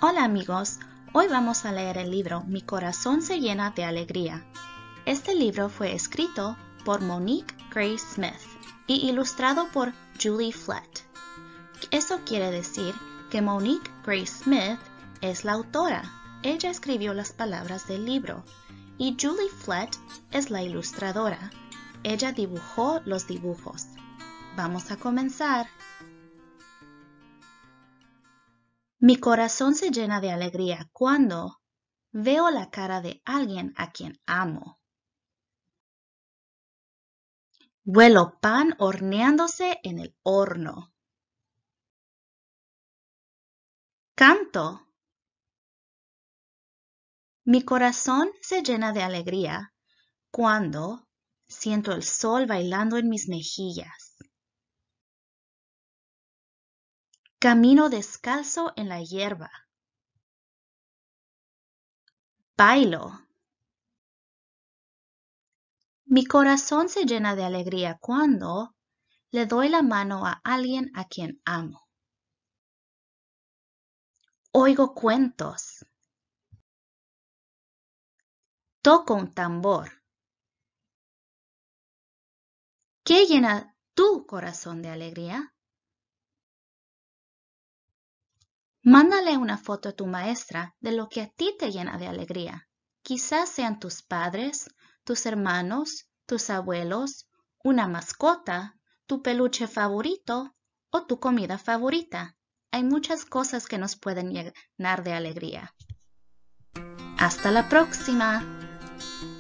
Hola amigos, hoy vamos a leer el libro Mi corazón se llena de alegría. Este libro fue escrito por Monique Grace Smith y ilustrado por Julie Flett. Eso quiere decir que Monique Grace Smith es la autora. Ella escribió las palabras del libro. Y Julie Flett es la ilustradora. Ella dibujó los dibujos. Vamos a comenzar. Mi corazón se llena de alegría cuando veo la cara de alguien a quien amo. Huelo pan horneándose en el horno. Canto. Mi corazón se llena de alegría cuando siento el sol bailando en mis mejillas. Camino descalzo en la hierba. Bailo. Mi corazón se llena de alegría cuando le doy la mano a alguien a quien amo. Oigo cuentos. Toco un tambor. ¿Qué llena tu corazón de alegría? Mándale una foto a tu maestra de lo que a ti te llena de alegría. Quizás sean tus padres, tus hermanos, tus abuelos, una mascota, tu peluche favorito o tu comida favorita. Hay muchas cosas que nos pueden llenar de alegría. Hasta la próxima.